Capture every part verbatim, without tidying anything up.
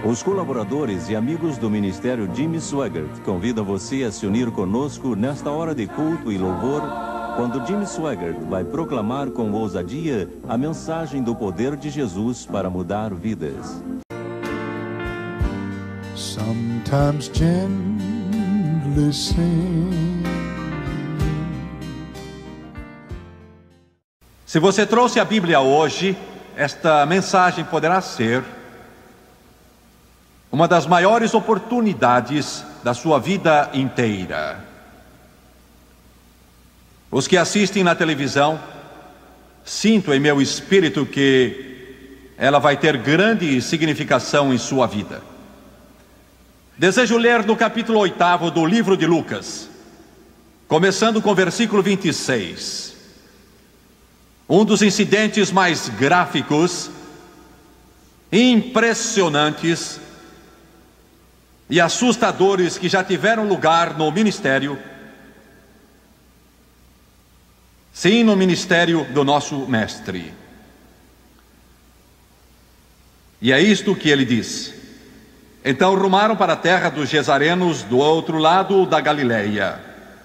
Os colaboradores e amigos do Ministério Jimmy Swaggart convidam você a se unir conosco nesta hora de culto e louvor, quando Jimmy Swaggart vai proclamar com ousadia a mensagem do poder de Jesus para mudar vidas. Sometimes gently sing. Se você trouxe a Bíblia hoje, esta mensagem poderá ser uma das maiores oportunidades da sua vida inteira. Os que assistem na televisão, sinto em meu espírito que ela vai ter grande significação em sua vida. Desejo ler no capítulo oitavo do livro de Lucas, começando com o versículo vinte e seis. Um dos incidentes mais gráficos, impressionantes e assustadores que já tiveram lugar no ministério, sim, no ministério do nosso mestre. E é isto que ele diz: então rumaram para a terra dos Gesarenos, do outro lado da Galileia.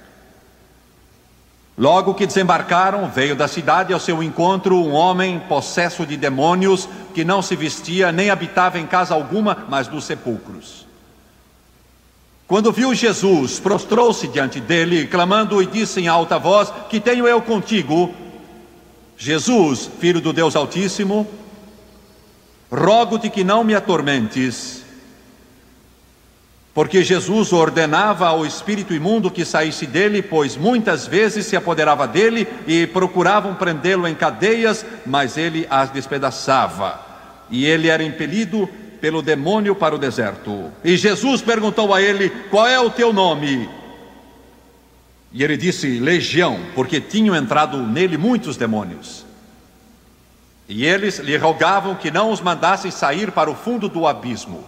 Logo que desembarcaram, veio da cidade ao seu encontro um homem possesso de demônios, que não se vestia nem habitava em casa alguma, mas nos sepulcros. Quando viu Jesus, prostrou-se diante dele, clamando, e disse em alta voz: que tenho eu contigo, Jesus, Filho do Deus Altíssimo? Rogo-te que não me atormentes. Porque Jesus ordenava ao espírito imundo que saísse dele, pois muitas vezes se apoderava dele e procuravam prendê-lo em cadeias, mas ele as despedaçava. E ele era impelido pelo demônio para o deserto. E Jesus perguntou a ele: qual é o teu nome? E ele disse: Legião, porque tinham entrado nele muitos demônios. E eles lhe rogavam que não os mandassem sair para o fundo do abismo.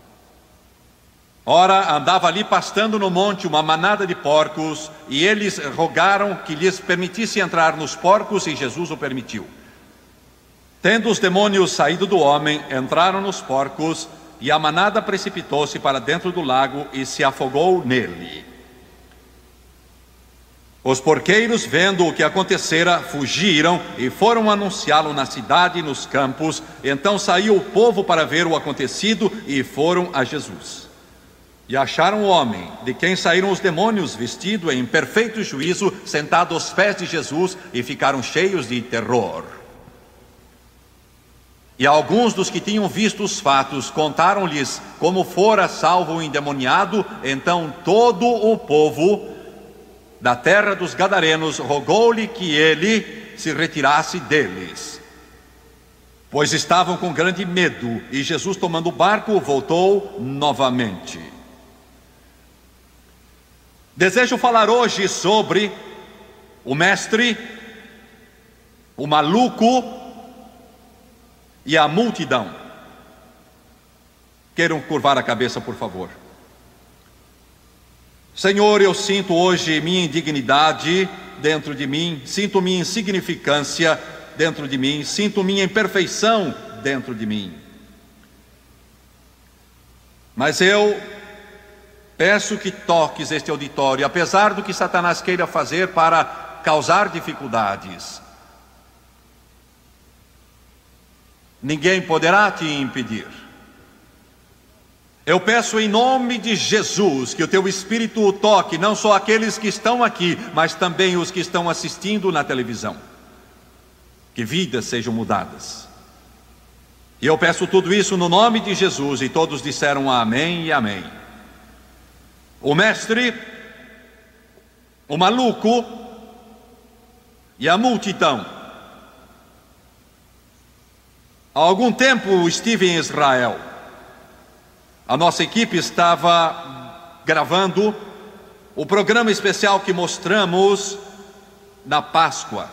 Ora, andava ali pastando no monte uma manada de porcos, e eles rogaram que lhes permitisse entrar nos porcos, e Jesus o permitiu. Tendo os demônios saído do homem, entraram nos porcos, e a manada precipitou-se para dentro do lago e se afogou nele. Os porqueiros, vendo o que acontecera, fugiram e foram anunciá-lo na cidade e nos campos. Então saiu o povo para ver o acontecido e foram a Jesus. E acharam o homem, de quem saíram os demônios, vestido em perfeito juízo, sentado aos pés de Jesus, e ficaram cheios de terror. E alguns dos que tinham visto os fatos contaram-lhes como fora salvo o endemoniado. Então todo o povo da terra dos Gadarenos rogou-lhe que ele se retirasse deles, pois estavam com grande medo. E Jesus, tomando o barco, voltou novamente. Desejo falar hoje sobre o mestre, o maluco e a multidão. Queiram curvar a cabeça, por favor. Senhor, eu sinto hoje minha indignidade dentro de mim, sinto minha insignificância dentro de mim, sinto minha imperfeição dentro de mim. Mas eu peço que toques este auditório, apesar do que Satanás queira fazer para causar dificuldades. Ninguém poderá te impedir. Eu peço em nome de Jesus que o teu Espírito toque não só aqueles que estão aqui, mas também os que estão assistindo na televisão. Que vidas sejam mudadas. E eu peço tudo isso no nome de Jesus, e todos disseram amém e amém. O mestre, o maluco e a multidão. Há algum tempo estive em Israel. A nossa equipe estava gravando o programa especial que mostramos na Páscoa.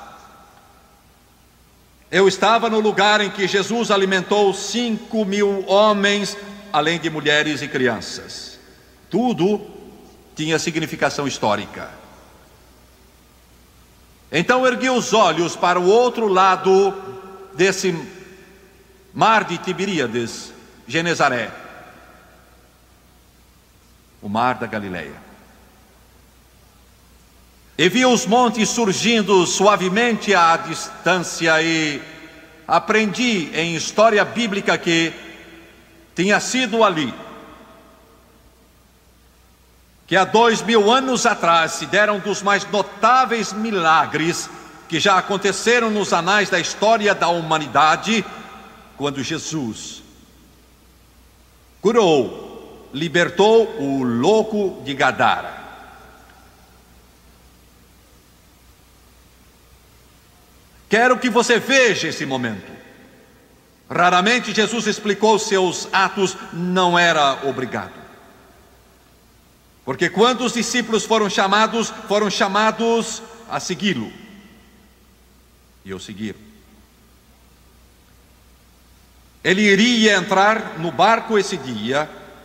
Eu estava no lugar em que Jesus alimentou cinco mil homens, além de mulheres e crianças. Tudo tinha significação histórica. Então ergui os olhos para o outro lado desse mar de Tiberíades, Genezaré, o mar da Galileia. E vi os montes surgindo suavemente à distância e aprendi em história bíblica que tinha sido ali que há dois mil anos atrás se deram dos mais notáveis milagres que já aconteceram nos anais da história da humanidade, quando Jesus curou, libertou o louco de Gadara. Quero que você veja esse momento. Raramente Jesus explicou seus atos, não era obrigado. Porque quando os discípulos foram chamados, foram chamados a segui-lo. E o seguiram. Ele iria entrar no barco esse dia.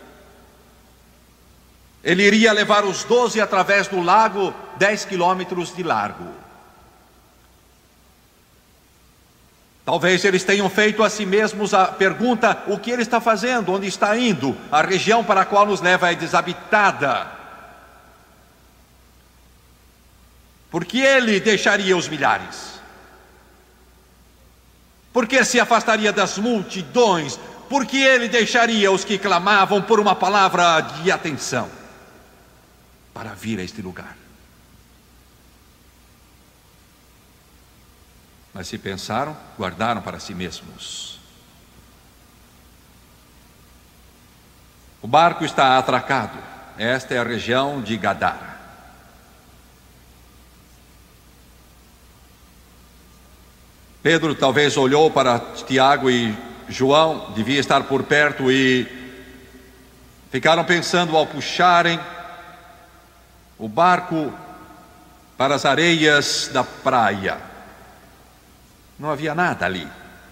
Ele iria levar os doze através do lago, dez quilômetros de largo. Talvez eles tenham feito a si mesmos a pergunta: o que ele está fazendo? Onde está indo? A região para a qual nos leva é desabitada. Por que ele deixaria os milhares? Por que se afastaria das multidões? Por que ele deixaria os que clamavam por uma palavra de atenção para vir a este lugar? Mas se pensaram, guardaram para si mesmos. O barco está atracado. Esta é a região de Gadara. Pedro talvez olhou para Tiago e João, devia estar por perto, e ficaram pensando ao puxarem o barco para as areias da praia. Não havia nada ali.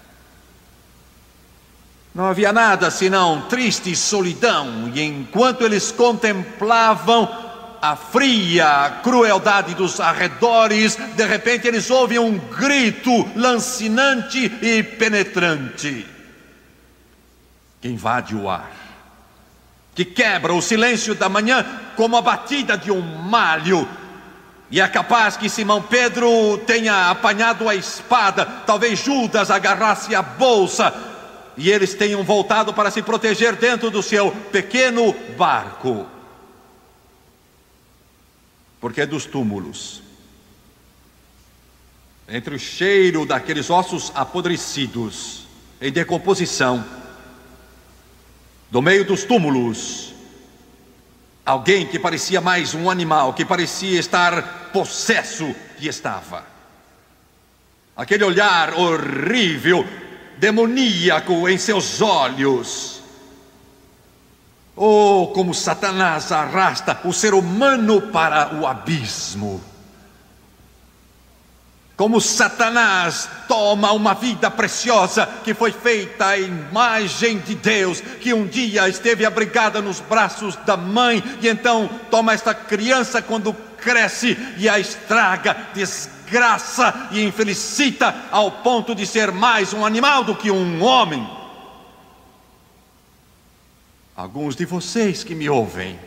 Não havia nada senão triste solidão. E enquanto eles contemplavam a fria crueldade dos arredores, de repente eles ouvem um grito lancinante e penetrante, que invade o ar, que quebra o silêncio da manhã como a batida de um malho. E é capaz que Simão Pedro tenha apanhado a espada, talvez Judas agarrasse a bolsa, e eles tenham voltado para se proteger dentro do seu pequeno barco. Porque dos túmulos, entre o cheiro daqueles ossos apodrecidos, em decomposição, do meio dos túmulos, alguém que parecia mais um animal, que parecia estar possesso, que estava. Aquele olhar horrível, demoníaco em seus olhos. Oh, como Satanás arrasta o ser humano para o abismo. Como Satanás toma uma vida preciosa que foi feita à imagem de Deus, que um dia esteve abrigada nos braços da mãe, e então toma esta criança quando cresce e a estraga, desgraça e infelicita ao ponto de ser mais um animal do que um homem. Alguns de vocês que me ouvem,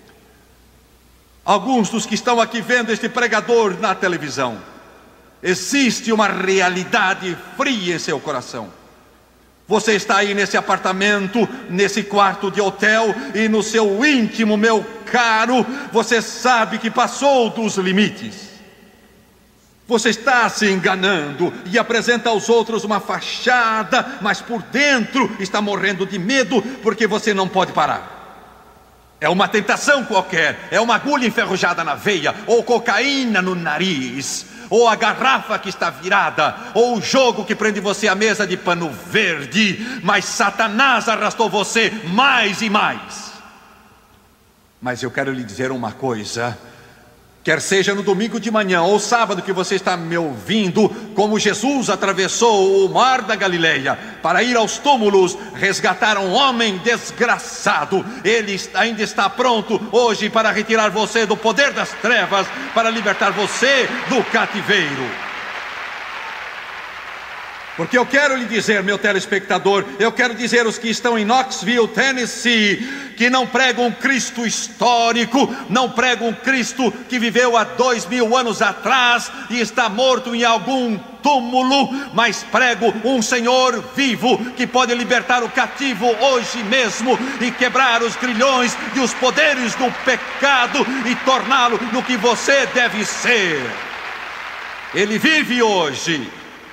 alguns dos que estão aqui vendo este pregador na televisão, existe uma realidade fria em seu coração. Você está aí nesse apartamento, nesse quarto de hotel, e no seu íntimo, meu caro, você sabe que passou dos limites. Você está se enganando e apresenta aos outros uma fachada, mas por dentro está morrendo de medo porque você não pode parar. É uma tentação qualquer, é uma agulha enferrujada na veia, ou cocaína no nariz, ou a garrafa que está virada, ou o jogo que prende você à mesa de pano verde, mas Satanás arrastou você mais e mais. Mas eu quero lhe dizer uma coisa: quer seja no domingo de manhã ou sábado que você está me ouvindo, como Jesus atravessou o mar da Galileia para ir aos túmulos resgatar um homem desgraçado, Ele ainda está pronto hoje para retirar você do poder das trevas, para libertar você do cativeiro. Porque eu quero lhe dizer, meu telespectador, eu quero dizer aos que estão em Knoxville, Tennessee, que não pregam um Cristo histórico, não pregam um Cristo que viveu há dois mil anos atrás e está morto em algum túmulo, mas prego um Senhor vivo que pode libertar o cativo hoje mesmo e quebrar os grilhões e os poderes do pecado e torná-lo no que você deve ser. Ele vive hoje.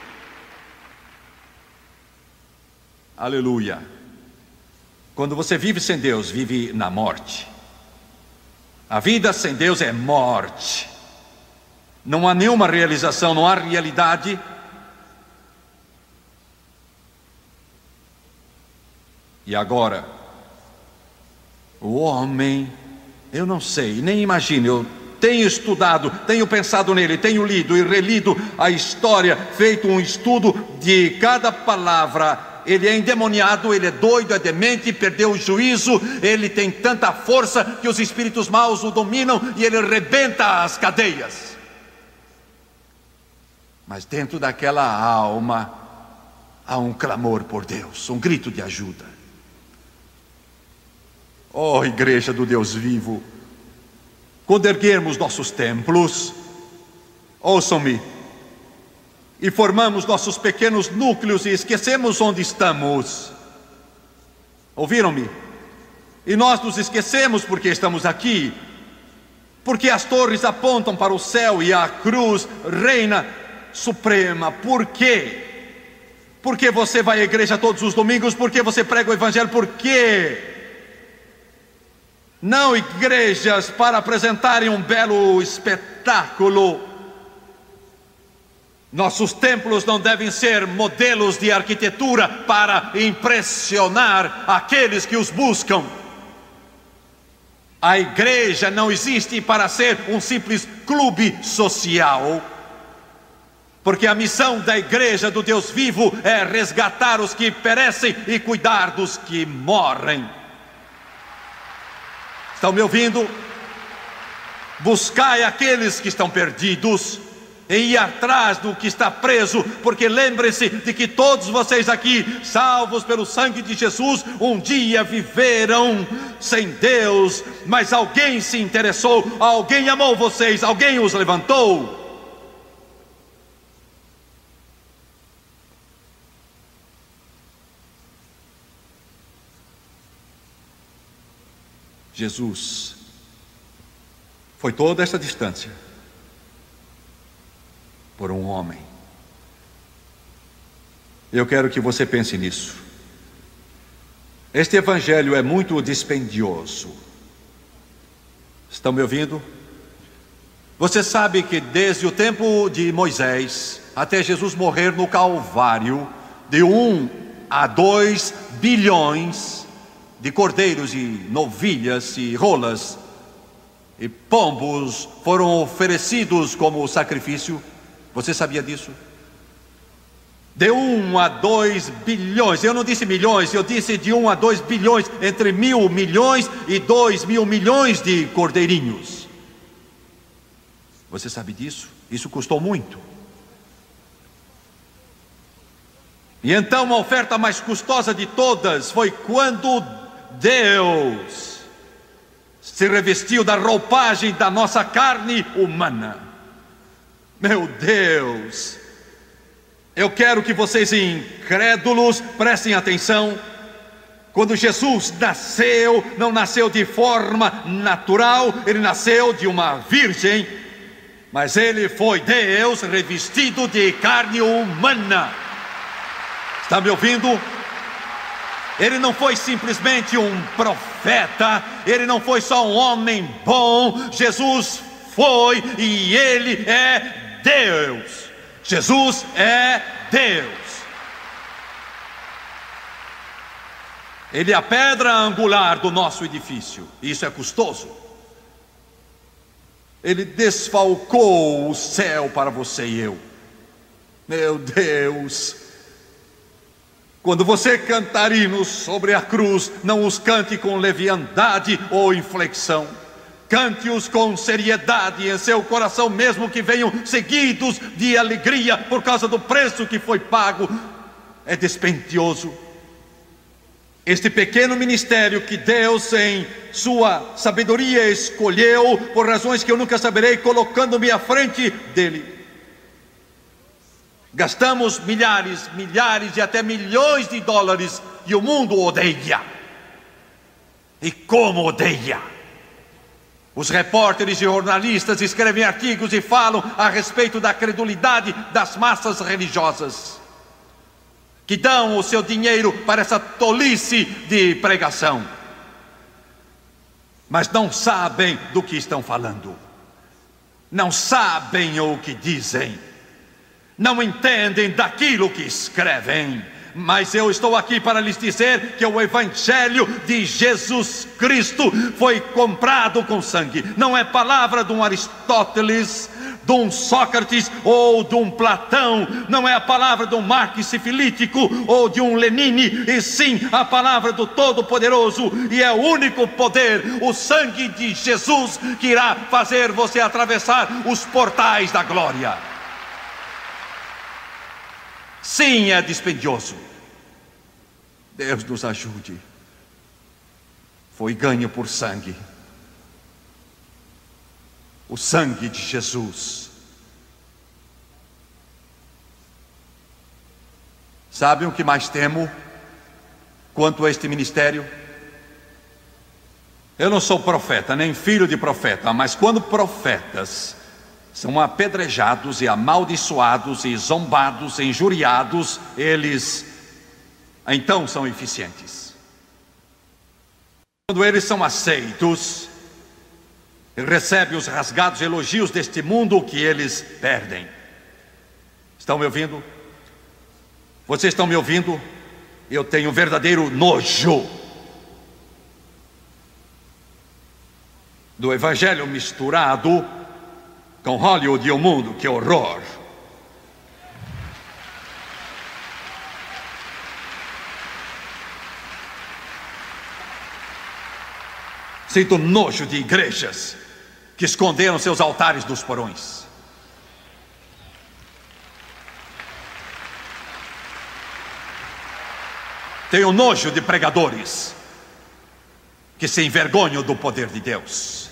Aleluia. Quando você vive sem Deus, vive na morte. A vida sem Deus é morte. Não há nenhuma realização, não há realidade. E agora, o homem, eu não sei, nem imagino, eu tenho estudado, tenho pensado nele, tenho lido e relido a história, feito um estudo de cada palavra. Ele é endemoniado, ele é doido, é demente, perdeu o juízo, ele tem tanta força que os espíritos maus o dominam e ele rebenta as cadeias. Mas dentro daquela alma há um clamor por Deus, um grito de ajuda. Oh, igreja do Deus vivo, quando erguermos nossos templos, ouçam-me, e formamos nossos pequenos núcleos e esquecemos onde estamos. Ouviram-me? E nós nos esquecemos porque estamos aqui, porque as torres apontam para o céu e a cruz reina suprema. Por quê? Porque você vai à igreja todos os domingos? Porque você prega o evangelho? Por quê? Não igrejas para apresentarem um belo espetáculo. Nossos templos não devem ser modelos de arquitetura para impressionar aqueles que os buscam. A igreja não existe para ser um simples clube social, porque a missão da igreja do Deus vivo é resgatar os que perecem e cuidar dos que morrem. Estão me ouvindo? Buscai aqueles que estão perdidos e ir atrás do que está preso, porque lembre-se de que todos vocês aqui, salvos pelo sangue de Jesus, um dia viveram sem Deus, mas alguém se interessou, alguém amou vocês, alguém os levantou. Jesus foi toda esta distância por um homem. Eu quero que você pense nisso. Este evangelho é muito dispendioso. Estão me ouvindo? Você sabe que desde o tempo de Moisés até Jesus morrer no Calvário, de um a dois bilhões de cordeiros e novilhas e rolas e pombos foram oferecidos como sacrifício. Você sabia disso? De um a dois bilhões, eu não disse milhões, eu disse de um a dois bilhões, entre mil milhões e dois mil milhões de cordeirinhos. Você sabe disso? Isso custou muito. E então a oferta mais custosa de todas foi quando Deus se revestiu da roupagem da nossa carne humana. Meu Deus, eu quero que vocês incrédulos prestem atenção. Quando Jesus nasceu, não nasceu de forma natural, ele nasceu de uma virgem, mas ele foi Deus revestido de carne humana. Está me ouvindo? Ele não foi simplesmente um profeta, ele não foi só um homem bom. Jesus foi e ele é Deus. Jesus é Deus. Ele é a pedra angular do nosso edifício. Isso é custoso. Ele desfalcou o céu para você e eu. Meu Deus, quando você cantar hinos sobre a cruz, não os cante com leviandade ou inflexão. Cante-os com seriedade em seu coração, mesmo que venham seguidos de alegria por causa do preço que foi pago. é dispendioso. Este pequeno ministério que Deus em sua sabedoria escolheu, por razões que eu nunca saberei, colocando-me à frente dele. Gastamos milhares, milhares e até milhões de dólares e o mundo odeia. E como odeia! Os repórteres e jornalistas escrevem artigos e falam a respeito da credulidade das massas religiosas, que dão o seu dinheiro para essa tolice de pregação, mas não sabem do que estão falando, não sabem o que dizem, não entendem daquilo que escrevem. Mas eu estou aqui para lhes dizer que o Evangelho de Jesus Cristo foi comprado com sangue. Não é palavra de um Aristóteles, de um Sócrates ou de um Platão. Não é a palavra de um Marx sifilítico ou de um Lenine, e sim a palavra do Todo-Poderoso. E é o único poder, o sangue de Jesus, que irá fazer você atravessar os portais da glória. Sim, é dispendioso. Deus nos ajude. Foi ganho por sangue. O sangue de Jesus. Sabe o que mais temo quanto a este ministério? Eu não sou profeta, nem filho de profeta, mas quando profetas são apedrejados e amaldiçoados e zombados, injuriados, eles então são eficientes. Quando eles são aceitos, recebem os rasgados elogios deste mundo que eles perdem. Estão me ouvindo? Vocês estão me ouvindo? Eu tenho um verdadeiro nojo do Evangelho misturado com Hollywood e o mundo. Que horror! Sinto nojo de igrejas que esconderam seus altares nos porões. Tenho nojo de pregadores que se envergonham do poder de Deus.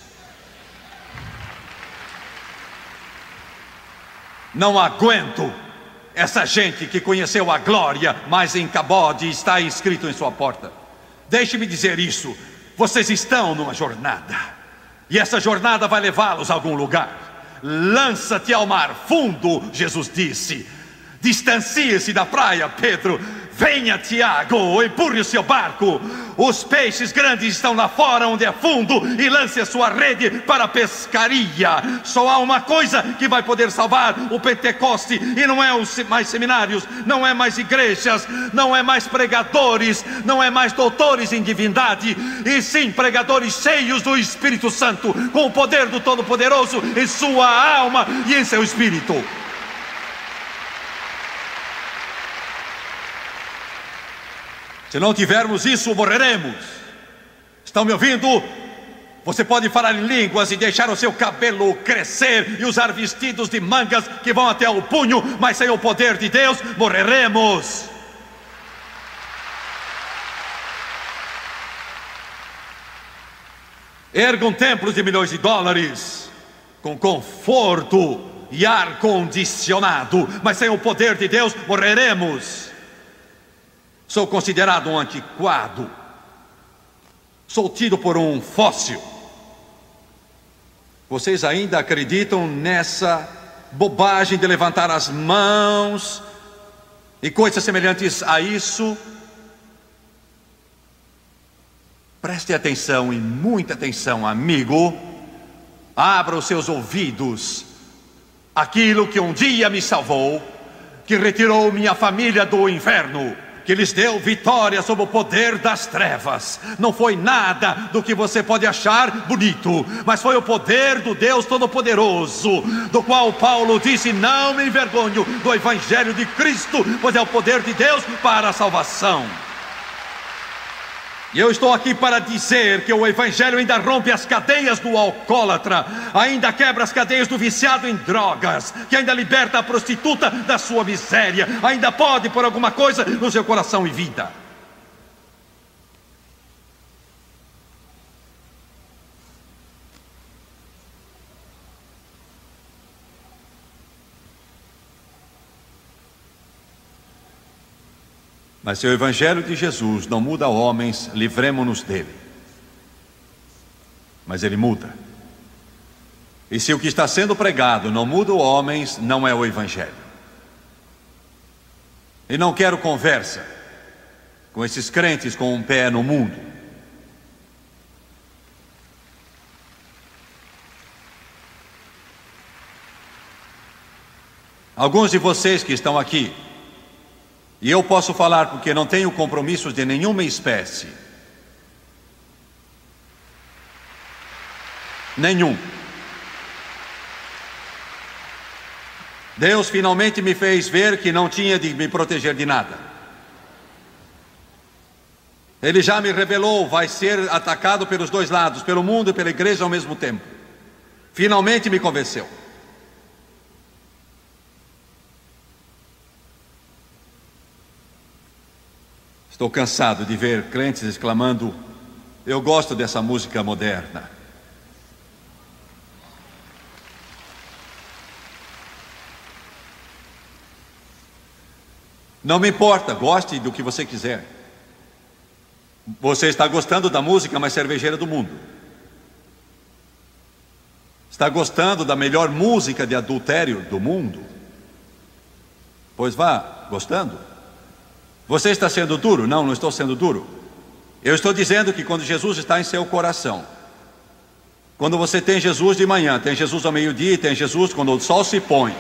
Não aguento essa gente que conheceu a glória, mas em Cabode está escrito em sua porta. Deixe-me dizer isso: vocês estão numa jornada, e essa jornada vai levá-los a algum lugar. Lança-te ao mar fundo, Jesus disse. Distancie-se da praia, Pedro. Venha, Tiago, empurre o seu barco. Os peixes grandes estão lá fora onde é fundo, e lance a sua rede para a pescaria. Só há uma coisa que vai poder salvar o Pentecoste, e não é os mais seminários, não é mais igrejas, não é mais pregadores, não é mais doutores em divindade, e sim pregadores cheios do Espírito Santo, com o poder do Todo-Poderoso em sua alma e em seu espírito. Se não tivermos isso, morreremos. Estão me ouvindo? Você pode falar em línguas e deixar o seu cabelo crescer e usar vestidos de mangas que vão até o punho, mas sem o poder de Deus, morreremos. Ergam templos de milhões de dólares, com conforto e ar-condicionado, mas sem o poder de Deus, morreremos. Sou considerado um antiquado. Sou tido por um fóssil. Vocês ainda acreditam nessa bobagem de levantar as mãos e coisas semelhantes a isso? Preste atenção, e muita atenção, amigo. Abra os seus ouvidos. Aquilo que um dia me salvou, que retirou minha família do inferno, que lhes deu vitória sobre o poder das trevas, não foi nada do que você pode achar bonito, mas foi o poder do Deus Todo-Poderoso, do qual Paulo disse: não me envergonho do Evangelho de Cristo, pois é o poder de Deus para a salvação. E eu estou aqui para dizer que o Evangelho ainda rompe as cadeias do alcoólatra, ainda quebra as cadeias do viciado em drogas, que ainda liberta a prostituta da sua miséria, ainda pode pôr alguma coisa no seu coração e vida. Mas se o Evangelho de Jesus não muda homens, livremo-nos dele. Mas ele muda. E se o que está sendo pregado não muda homens, não é o Evangelho. E não quero conversa com esses crentes com um pé no mundo. Alguns de vocês que estão aqui, e eu posso falar porque não tenho compromissos de nenhuma espécie. Nenhum. Deus finalmente me fez ver que não tinha de me proteger de nada. Ele já me revelou, vai ser atacado pelos dois lados, pelo mundo e pela igreja ao mesmo tempo. Finalmente me convenceu. Estou cansado de ver crentes exclamando: eu gosto dessa música moderna. Não me importa, goste do que você quiser. Você está gostando da música mais cervejeira do mundo. Está gostando da melhor música de adultério do mundo? Pois vá, gostando. Você está sendo duro? Não, não estou sendo duro. Eu estou dizendo que quando Jesus está em seu coração, quando você tem Jesus de manhã, tem Jesus ao meio-dia, tem Jesus quando o sol se põe,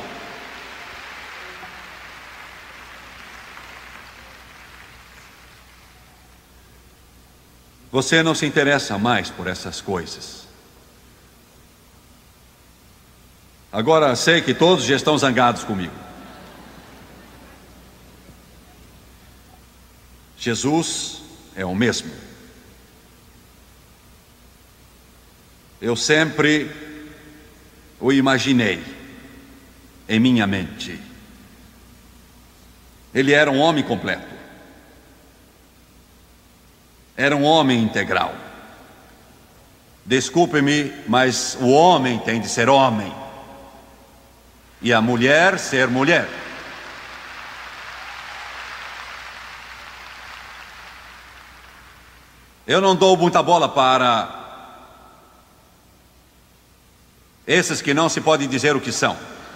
você não se interessa mais por essas coisas. Agora sei que todos já estão zangados comigo. Jesus é o mesmo. Eu sempre o imaginei em minha mente. Ele era um homem completo. Era um homem integral. Desculpe-me, mas o homem tem de ser homem e a mulher ser mulher. Eu não dou muita bola para esses que não se pode dizer o que são.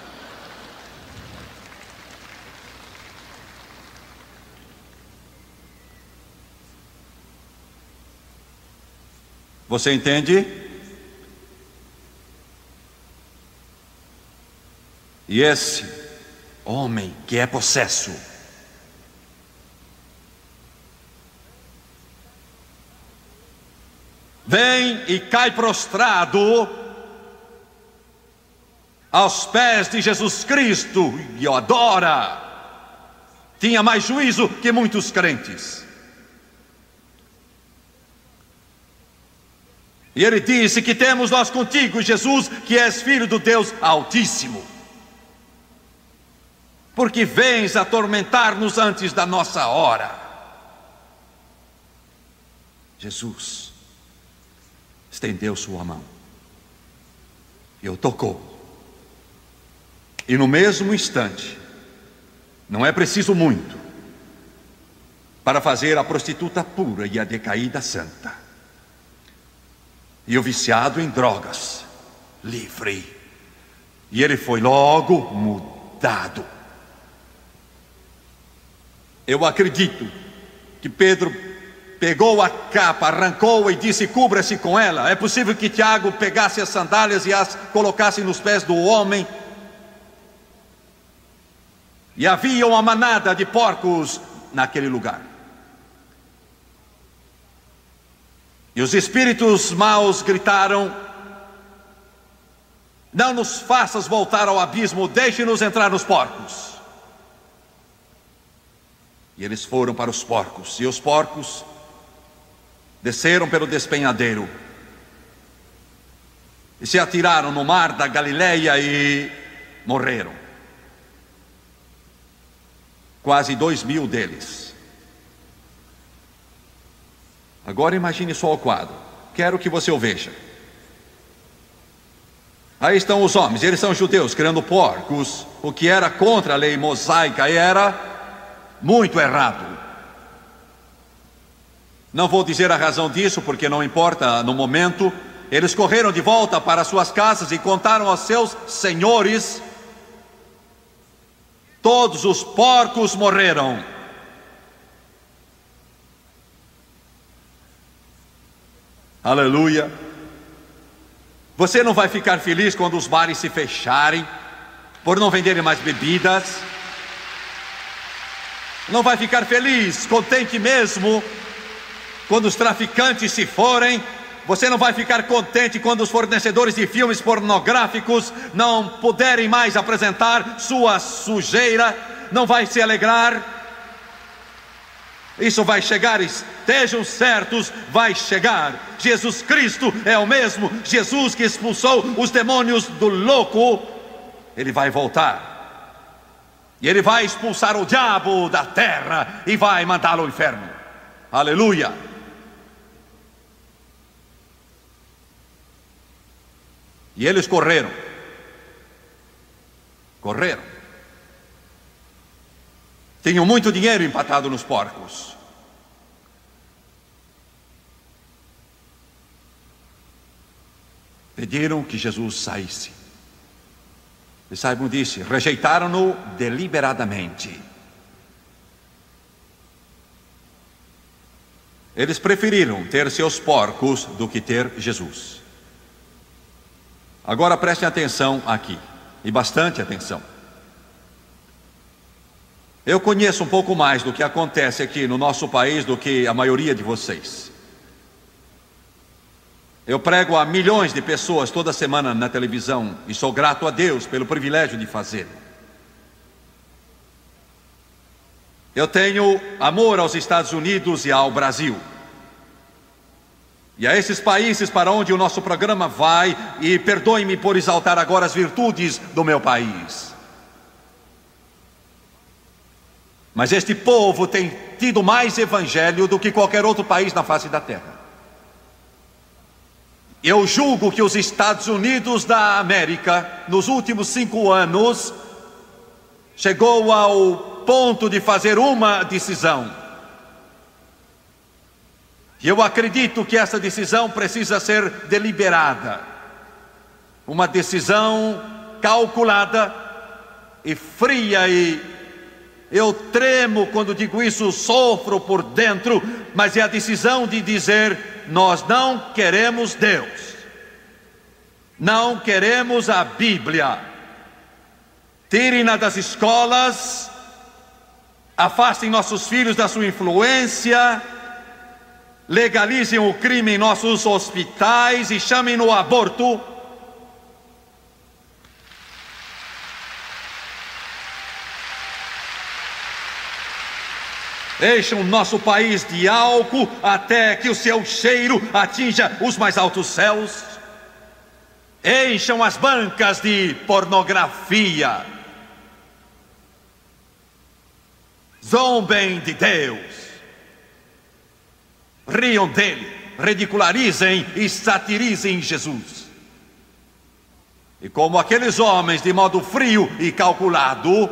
Você entende? E esse homem que é possesso, vem e cai prostrado aos pés de Jesus Cristo e o adora. Tinha mais juízo que muitos crentes. E ele disse: que temos nós contigo, Jesus, que és filho do Deus Altíssimo, porque vens atormentar-nos antes da nossa hora. Jesus estendeu sua mão e o tocou. E no mesmo instante, não é preciso muito para fazer a prostituta pura e a decaída santa, e o viciado em drogas livre. E ele foi logo mudado. Eu acredito que Pedro pegou a capa, arrancou e disse: cubra-se com ela. É possível que Tiago pegasse as sandálias e as colocasse nos pés do homem. E havia uma manada de porcos naquele lugar. E os espíritos maus gritaram: não nos faças voltar ao abismo, deixe-nos entrar nos porcos. E eles foram para os porcos, e os porcos desceram pelo despenhadeiro e se atiraram no mar da Galileia e morreram. Quase dois mil deles. Agora imagine só o quadro. Quero que você o veja. Aí estão os homens, eles são judeus, criando porcos, o que era contra a lei mosaica e era muito errado. Não vou dizer a razão disso, porque não importa no momento. Eles correram de volta para suas casas e contaram aos seus senhores: todos os porcos morreram. Aleluia. Você não vai ficar feliz quando os bares se fecharem, por não venderem mais bebidas. Não vai ficar feliz, contente mesmo, quando os traficantes se forem. Você não vai ficar contente quando os fornecedores de filmes pornográficos não puderem mais apresentar sua sujeira. Não vai se alegrar. Isso vai chegar, estejam certos, vai chegar. Jesus Cristo é o mesmo Jesus que expulsou os demônios do louco. Ele vai voltar e ele vai expulsar o diabo da terra e vai mandá-lo ao inferno. Aleluia. E eles correram. Correram. Tinham muito dinheiro empatado nos porcos. Pediram que Jesus saísse. E Simon disse: rejeitaram-no deliberadamente. Eles preferiram ter seus porcos do que ter Jesus. Agora prestem atenção aqui, e bastante atenção. Eu conheço um pouco mais do que acontece aqui no nosso país do que a maioria de vocês. Eu prego a milhões de pessoas toda semana na televisão e sou grato a Deus pelo privilégio de fazê-lo. Eu tenho amor aos Estados Unidos e ao Brasil. E a esses países para onde o nosso programa vai, e perdoe-me por exaltar agora as virtudes do meu país. Mas este povo tem tido mais evangelho do que qualquer outro país na face da terra. Eu julgo que os Estados Unidos da América, nos últimos cinco anos, chegou ao ponto de fazer uma decisão. E eu acredito que essa decisão precisa ser deliberada. Uma decisão calculada e fria, e eu tremo quando digo isso, sofro por dentro, mas é a decisão de dizer: nós não queremos Deus, não queremos a Bíblia. Tirem-na das escolas, afastem nossos filhos da sua influência, legalizem o crime em nossos hospitais e chamem no aborto. Enchem o nosso país de álcool até que o seu cheiro atinja os mais altos céus. Encham as bancas de pornografia. Zombem de Deus. Riam dele, ridicularizem e satirizem Jesus. E como aqueles homens, de modo frio e calculado,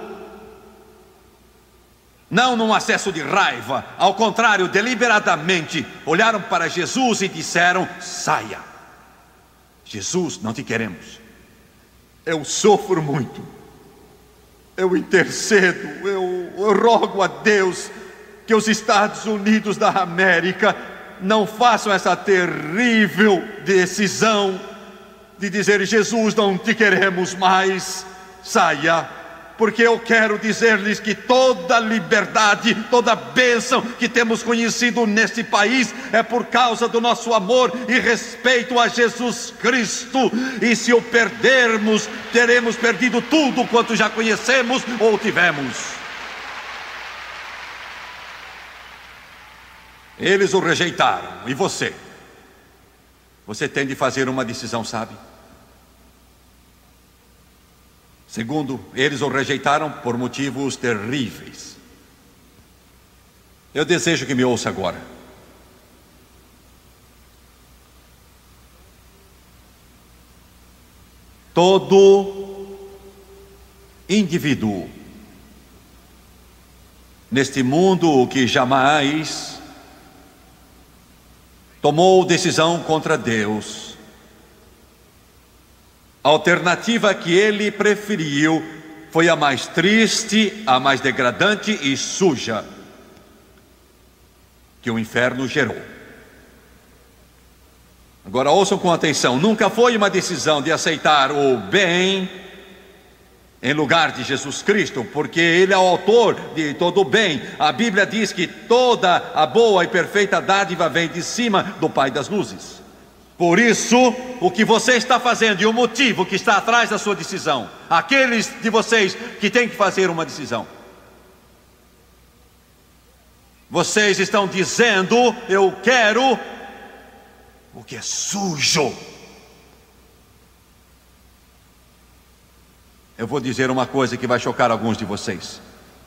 não num acesso de raiva, ao contrário, deliberadamente, olharam para Jesus e disseram: saia. Jesus, não te queremos. Eu sofro muito. Eu intercedo, eu, eu rogo a Deus que os Estados Unidos da América não façam essa terrível decisão de dizer: Jesus, não te queremos mais, saia. Porque eu quero dizer-lhes que toda liberdade, toda bênção que temos conhecido neste país é por causa do nosso amor e respeito a Jesus Cristo. E se o perdermos, teremos perdido tudo quanto já conhecemos ou tivemos. Eles o rejeitaram. E você? Você tem de fazer uma decisão, sabe? Segundo, eles o rejeitaram por motivos terríveis. Eu desejo que me ouça agora. Todo indivíduo neste mundo que jamais tomou decisão contra Deus, a alternativa que ele preferiu foi a mais triste, a mais degradante e suja que o inferno gerou. Agora ouçam com atenção, nunca foi uma decisão de aceitar o bem em lugar de Jesus Cristo, porque Ele é o autor de todo o bem. A Bíblia diz que toda a boa e perfeita dádiva vem de cima do Pai das luzes. Por isso, o que você está fazendo e o motivo que está atrás da sua decisão, aqueles de vocês que têm que fazer uma decisão, vocês estão dizendo: eu quero o que é sujo. Eu vou dizer uma coisa que vai chocar alguns de vocês.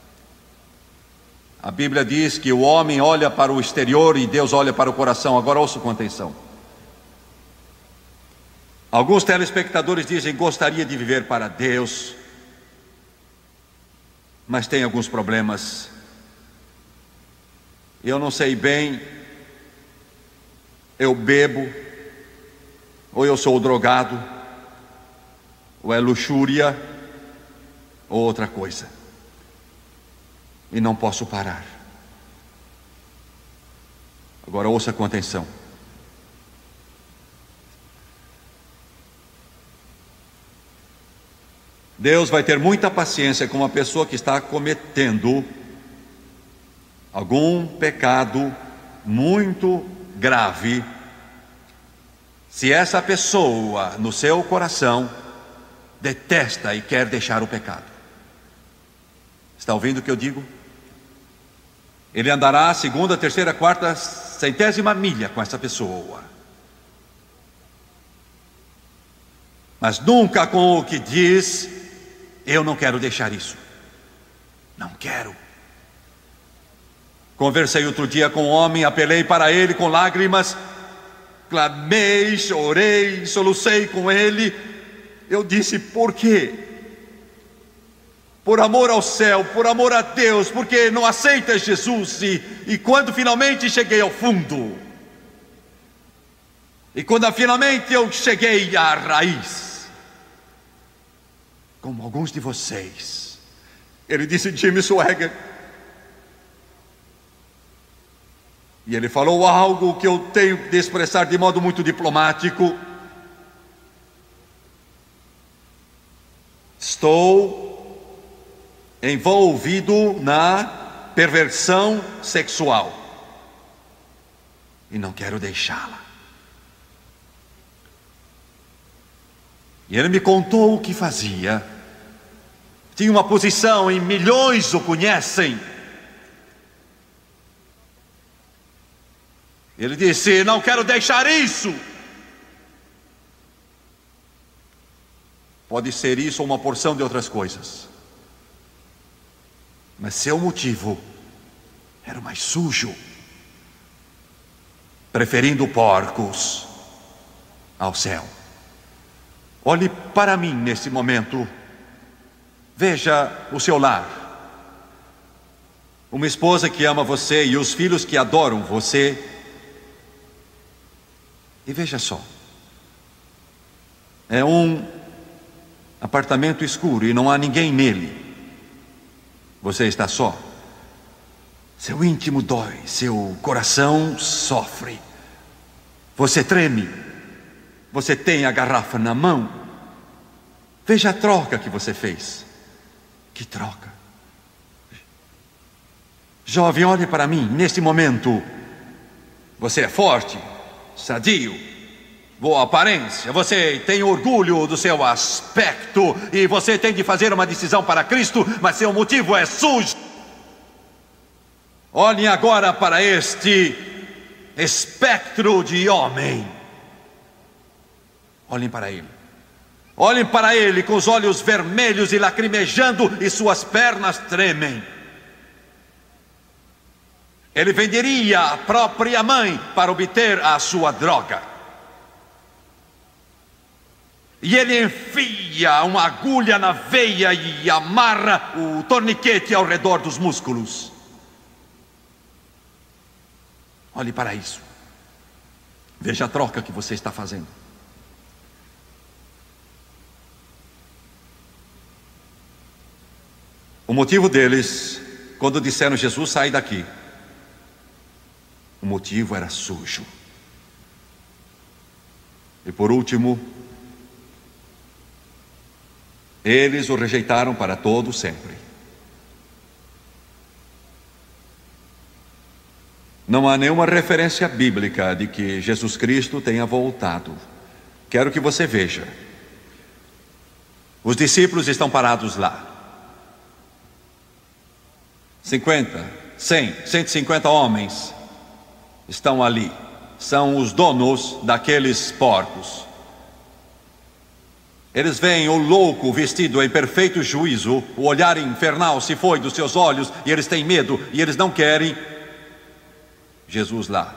A Bíblia diz que o homem olha para o exterior e Deus olha para o coração. Agora ouça com atenção. Alguns telespectadores dizem: gostaria de viver para Deus, mas tem alguns problemas. Eu não sei bem, eu bebo, ou eu sou drogado, ou é luxúria, ou outra coisa, e não posso parar. Agora ouça com atenção. Deus vai ter muita paciência com uma pessoa que está cometendo algum pecado muito grave, se essa pessoa no seu coração detesta e quer deixar o pecado. Está ouvindo o que eu digo? Ele andará a segunda, terceira, quarta, centésima milha com essa pessoa, mas nunca com o que diz: eu não quero deixar isso, não quero. Conversei outro dia com um homem, apelei para ele com lágrimas, clamei, chorei, solucei com ele. Eu disse: por quê? Por amor ao céu, por amor a Deus, porque não aceita Jesus. E, e quando finalmente cheguei ao fundo, e quando finalmente eu cheguei à raiz, como alguns de vocês, ele disse: Jimmy Swaggart. E ele falou algo que eu tenho de expressar de modo muito diplomático: estou envolvido na perversão sexual e não quero deixá-la. E ele me contou o que fazia. Tinha uma posição, em milhões o conhecem. Ele disse: não quero deixar isso. Pode ser isso ou uma porção de outras coisas, mas seu motivo era o mais sujo, preferindo porcos ao céu. Olhe para mim nesse momento. Veja o seu lar. Uma esposa que ama você e os filhos que adoram você. E veja só, é um apartamento escuro e não há ninguém nele. Você está só. Seu íntimo dói, seu coração sofre. Você treme. Você tem a garrafa na mão. Veja a troca que você fez. Que troca? Jovem, olhe para mim neste momento. Você é forte, sadio, boa aparência, você tem orgulho do seu aspecto e você tem de fazer uma decisão para Cristo, mas seu motivo é sujo. Olhem agora para este espectro de homem. Olhem para ele. Olhem para ele com os olhos vermelhos e lacrimejando, e suas pernas tremem. Ele venderia a própria mãe para obter a sua droga. E ele enfia uma agulha na veia e amarra o torniquete ao redor dos músculos. Olhe para isso. Veja a troca que você está fazendo. O motivo deles, quando disseram: Jesus, sai daqui, o motivo era sujo. E por último, eles o rejeitaram para todo sempre. Não há nenhuma referência bíblica de que Jesus Cristo tenha voltado. Quero que você veja. Os discípulos estão parados lá. cinquenta, cem, cento e cinquenta homens estão ali. São os donos daqueles porcos. Eles veem o louco vestido em perfeito juízo. O olhar infernal se foi dos seus olhos e eles têm medo e eles não querem Jesus lá.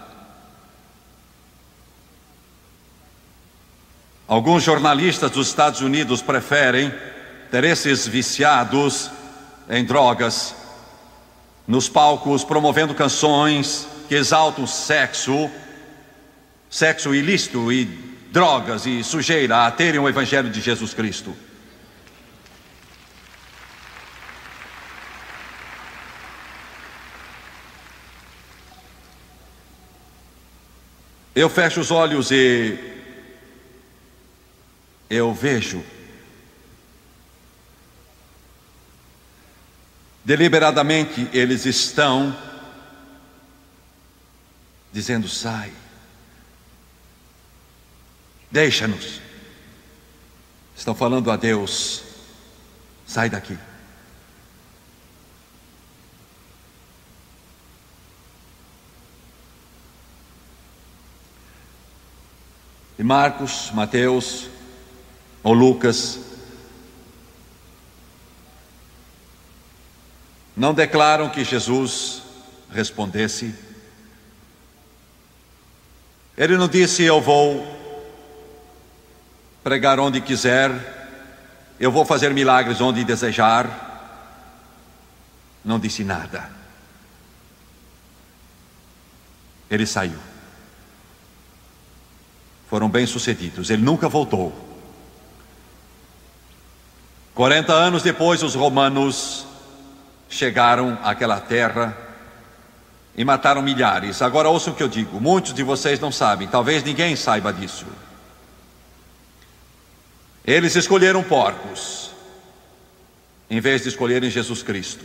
Alguns jornalistas dos Estados Unidos preferem ter esses viciados em drogas nos palcos, promovendo canções que exaltam sexo, sexo ilícito e drogas e sujeira, a terem o Evangelho de Jesus Cristo. Eu fecho os olhos e eu vejo deliberadamente eles estão dizendo: sai, deixa-nos. Estão falando a Deus: sai daqui. E Marcos, Mateus ou Lucas não declaram que Jesus respondesse. Ele não disse: eu vou pregar onde quiser, eu vou fazer milagres onde desejar. Não disse nada. Ele saiu. Foram bem-sucedidos. Ele nunca voltou. quarenta anos depois, os romanos chegaram àquela terra e mataram milhares. Agora ouçam o que eu digo. Muitos de vocês não sabem, talvez ninguém saiba disso. Eles escolheram porcos em vez de escolherem Jesus Cristo.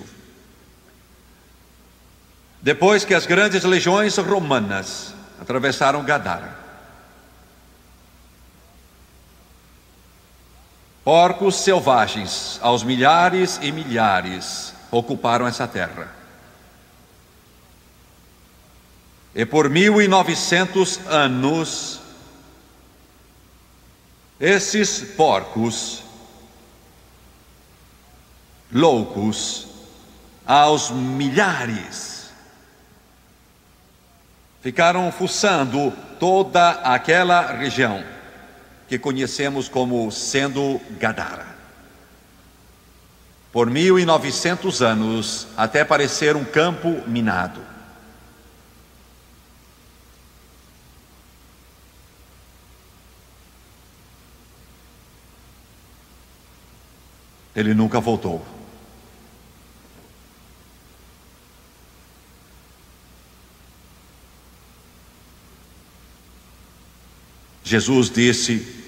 Depois que as grandes legiões romanas atravessaram Gadara, porcos selvagens, aos milhares e milhares, ocuparam essa terra. E por mil e novecentos anos, esses porcos loucos, aos milhares, ficaram fuçando toda aquela região que conhecemos como sendo Gadara. Por mil e novecentos anos, até parecer um campo minado. Ele nunca voltou. Jesus disse: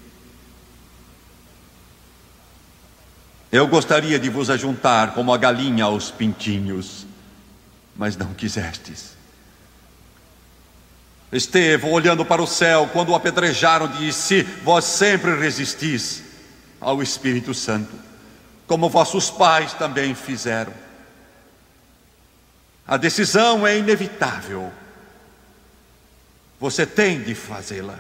eu gostaria de vos ajuntar como a galinha aos pintinhos, mas não quisestes. Estevão, olhando para o céu, quando o apedrejaram, disse: vós sempre resistis ao Espírito Santo, como vossos pais também fizeram. A decisão é inevitável. Você tem de fazê-la.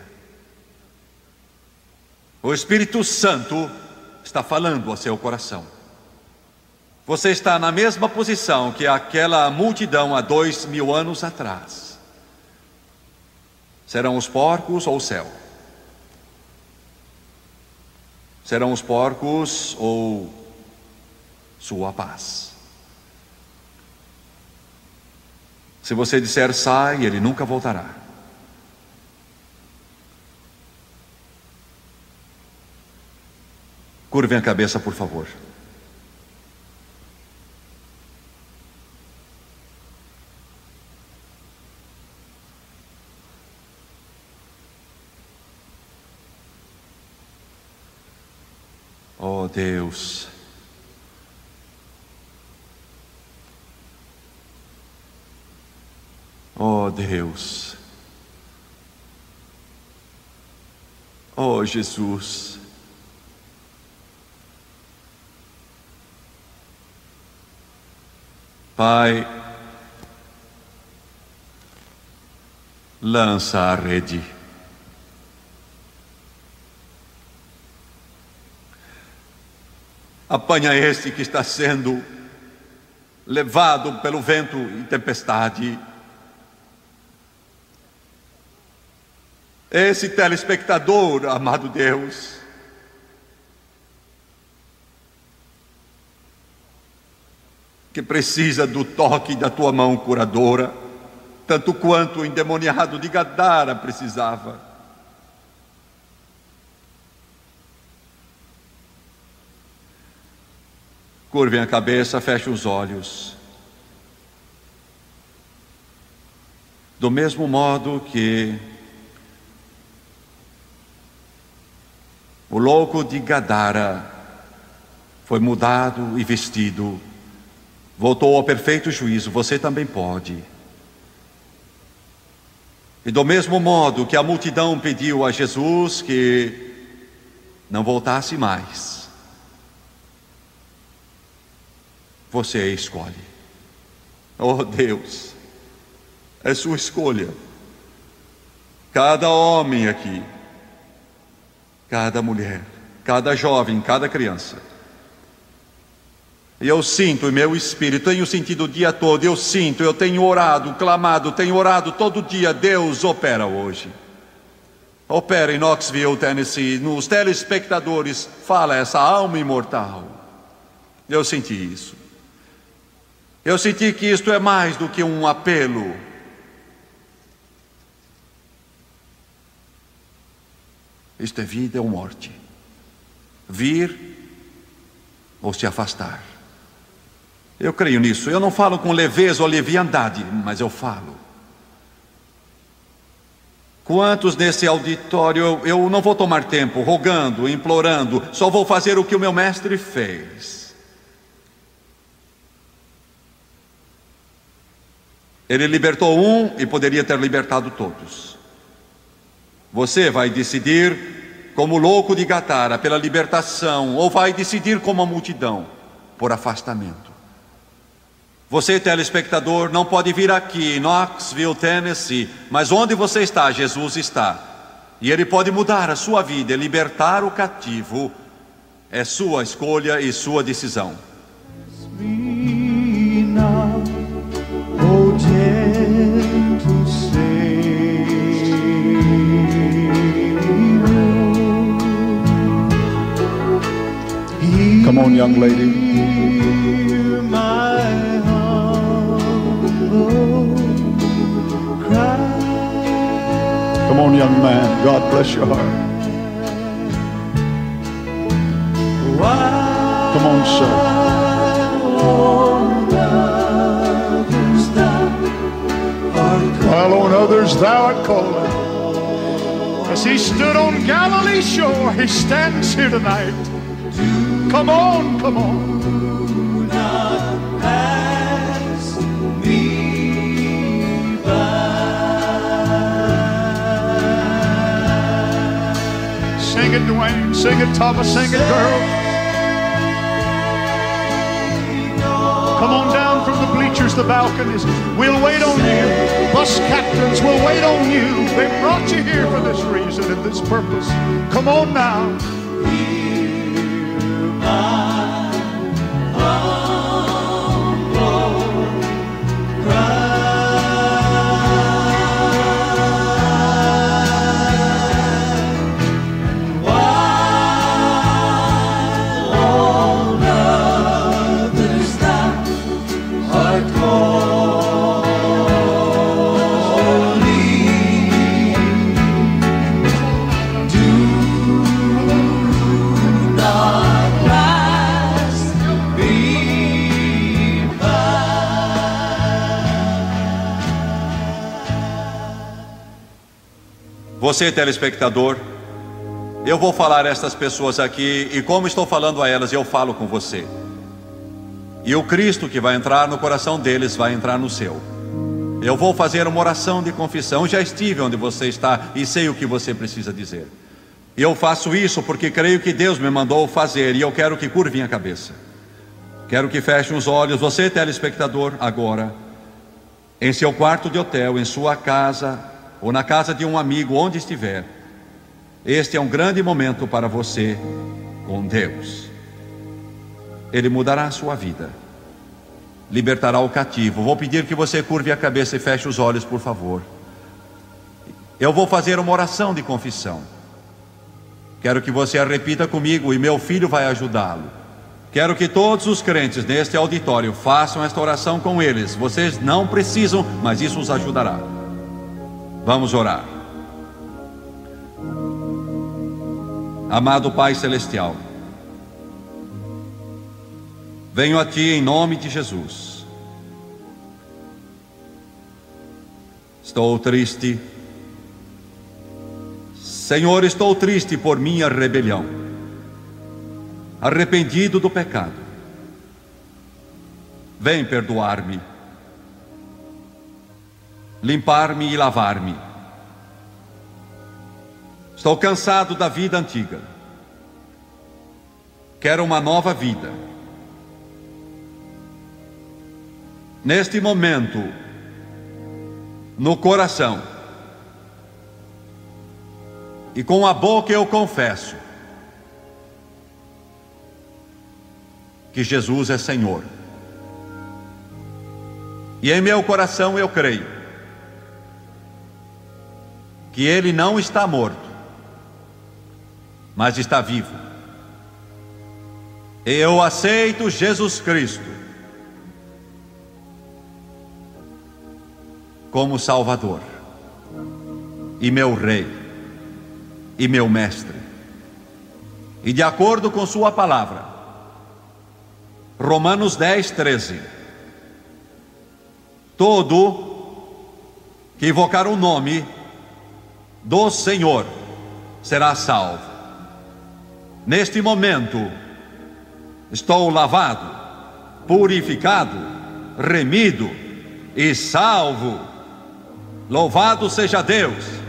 O Espírito Santo está falando ao seu coração. Você está na mesma posição que aquela multidão há dois mil anos atrás. Serão os porcos ou o céu? Serão os porcos ou sua paz? Se você disser sai, ele nunca voltará. Curvem a cabeça, por favor. Oh Deus, oh Deus, oh Jesus, Pai, lança a rede. Apanha este que está sendo levado pelo vento e tempestade. Esse telespectador, amado Deus, que precisa do toque da tua mão curadora, tanto quanto o endemoniado de Gadara precisava. Curvem a cabeça, fechem os olhos. Do mesmo modo que o louco de Gadara foi mudado e vestido, voltou ao perfeito juízo, você também pode. E do mesmo modo que a multidão pediu a Jesus que não voltasse mais, você escolhe. Oh Deus, é sua escolha. Cada homem aqui, cada mulher, cada jovem, cada criança. E eu sinto em meu espírito, tenho sentido o dia todo, eu sinto, eu tenho orado, clamado, tenho orado todo dia. Deus opera hoje. Opera em Knoxville, Tennessee, nos telespectadores, fala essa alma imortal. Eu senti isso. Eu senti que isto é mais do que um apelo. Isto é vida ou morte. Vir ou se afastar. Eu creio nisso. Eu não falo com leveza ou leviandade, mas eu falo. Quantos nesse auditório, eu, eu não vou tomar tempo rogando, implorando, só vou fazer o que o meu mestre fez. Ele libertou um e poderia ter libertado todos. Você vai decidir como o louco de Gadara pela libertação, ou vai decidir como a multidão por afastamento. Você, telespectador, não pode vir aqui em Knoxville, Tennessee, mas onde você está, Jesus está. E Ele pode mudar a sua vida, libertar o cativo. É sua escolha e sua decisão. Come on, young lady. Come on, young man. God bless your heart. Come on, sir. While on others thou art calling. As he stood on Galilee's shore, he stands here tonight. Come on, come on. Do not pass me by. Sing it, Dwayne. Sing it, Thomas. Sing it, girl. Come on down from the bleachers. preachers, the balconies. We'll wait on you. Bus captains, we'll wait on you. They brought you here for this reason and this purpose. Come on now. Hear my humble cry. Você, telespectador, eu vou falar a estas pessoas aqui, e como estou falando a elas, eu falo com você. E o Cristo que vai entrar no coração deles vai entrar no seu. Eu vou fazer uma oração de confissão. Já estive onde você está e sei o que você precisa dizer. Eu faço isso porque creio que Deus me mandou fazer, e eu quero que curvem a cabeça. Quero que fechem os olhos. Você, telespectador, agora, em seu quarto de hotel, em sua casa, ou na casa de um amigo, onde estiver, este é um grande momento para você com Deus. Ele mudará a sua vida, libertará o cativo. Vou pedir que você curve a cabeça e feche os olhos, por favor. Eu vou fazer uma oração de confissão. Quero que você a repita comigo, e meu filho vai ajudá-lo. Quero que todos os crentes neste auditório façam esta oração com eles. Vocês não precisam, mas isso os ajudará. Vamos orar. Amado Pai Celestial, venho a Ti em nome de Jesus. Estou triste. Senhor, estou triste por minha rebelião, arrependido do pecado. Vem perdoar-me, limpar-me e lavar-me. Estou cansado da vida antiga. Quero uma nova vida. Neste momento, no coração e com a boca eu confesso que Jesus é Senhor. E em meu coração eu creio que Ele não está morto, mas está vivo. Eu aceito Jesus Cristo como Salvador, e meu Rei, e meu Mestre. E de acordo com Sua palavra, Romanos dez, treze, todo que invocar o nome do Senhor será salvo. Neste momento, estou lavado, purificado, remido e salvo. Louvado seja Deus.